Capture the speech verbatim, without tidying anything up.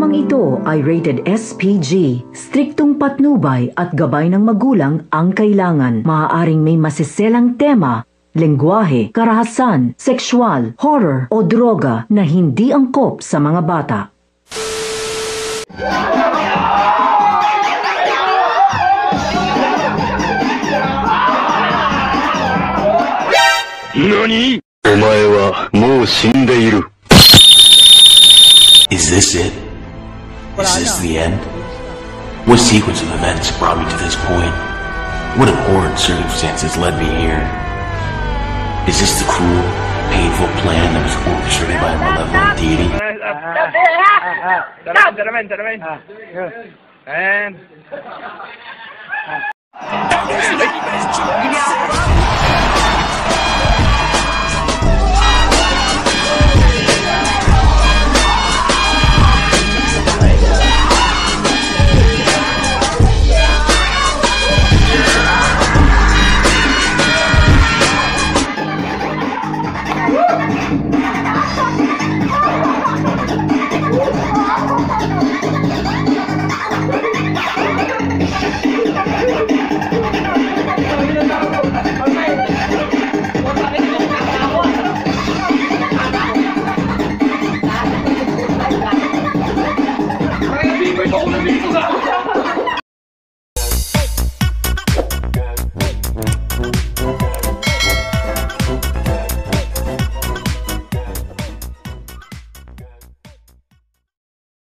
Programang ito ay rated S P G. Striktong patnubay at gabay ng magulang ang kailangan. Maaaring may masiselang tema, lengguwahe, karahasan, sexual, horror o droga na hindi angkop sa mga bata. Nani? Omae wa mou shindeiru. Is this it? Is this the end? What sequence of events brought me to this point? What abhorrent circumstances led me here? Is this the cruel, painful plan that was orchestrated by a malevolent deity? And